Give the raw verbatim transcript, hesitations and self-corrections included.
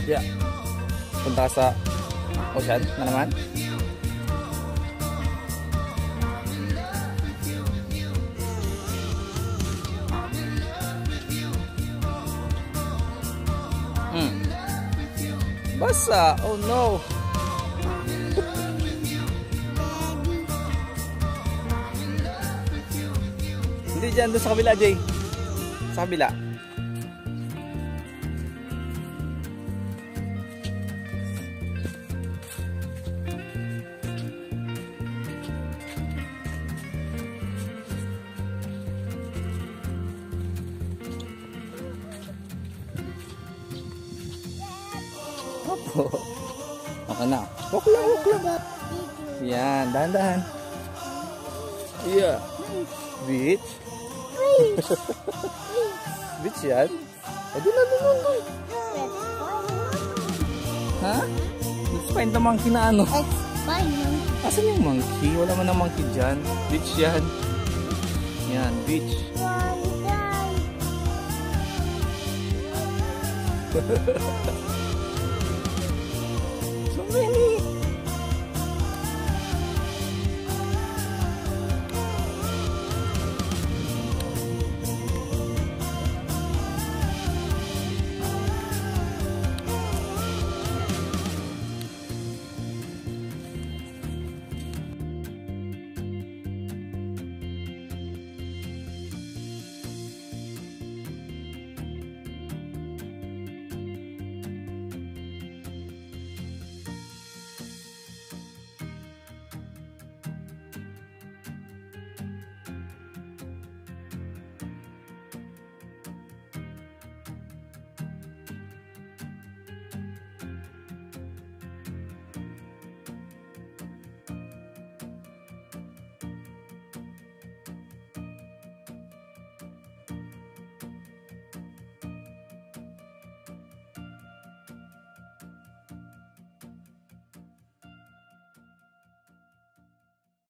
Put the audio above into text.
Yeah. Punta ka sa ocean na naman. Hmm. Basa. Oh no. Hindi dyan. Doon sa kabila, Jay. Sa kabila. Opo. Ako na. Walk lang, walk lang. Yan, dahan-dahan. Yeah. Beach. Beach yan? O, di na, di na, di. Ha? Let's find the monkey na ano. Let's find him. Asan yung monkey? Wala man ng monkey dyan. Beach yan. Yan, beach. So many.